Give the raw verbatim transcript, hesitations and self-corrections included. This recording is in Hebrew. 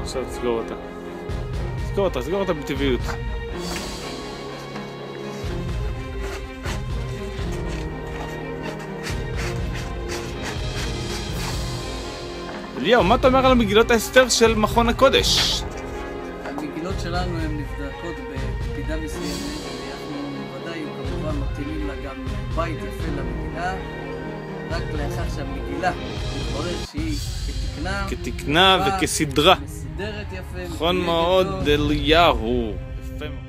עכשיו תסגור אותה. תסגור אותה, תסגור אותה בטבעיות. אליהו, מה אתה אומר על המגילות האסתר של מכון הקודש? המגילות שלנו הן נבדקות בקפידה מסוימת, ואנחנו ודאי כמובן מתאימים לה גם בית יפה למגילה, רק לאחר שהמגילה מתברר שהיא כתקנה, כתקנה וכסדרה. מסודרת יפה. נכון מאוד, אליהו. יפה מאוד.